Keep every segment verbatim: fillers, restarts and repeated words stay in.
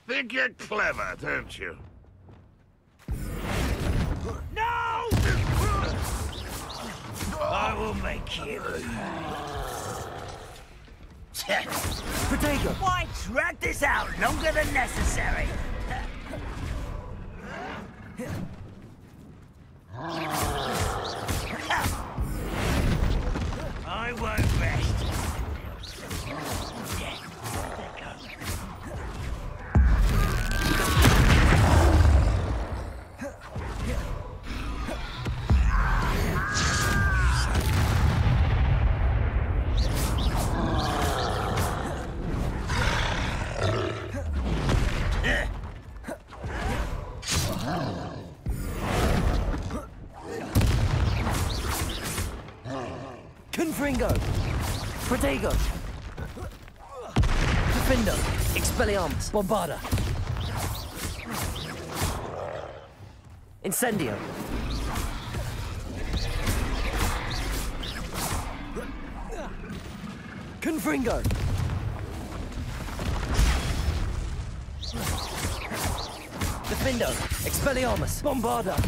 Think you're clever, don't you? No! I will make you. Protego! Why drag this out longer than necessary? I won't rest. Confringo! Protego! Defendo! Expelliarmus! Bombarda! Incendio! Confringo! Defendo! Expelliarmus! Bombarda!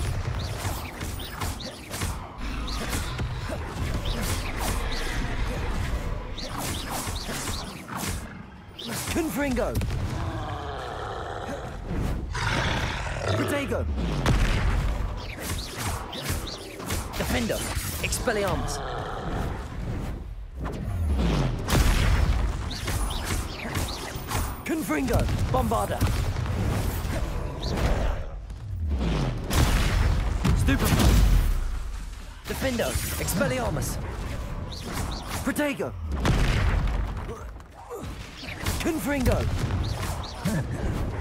Confringo! Protego! Defendo! Expelliarmus! Confringo! Bombarda! Stupefy! Defendo! Expelliarmus! Protego! Confringo!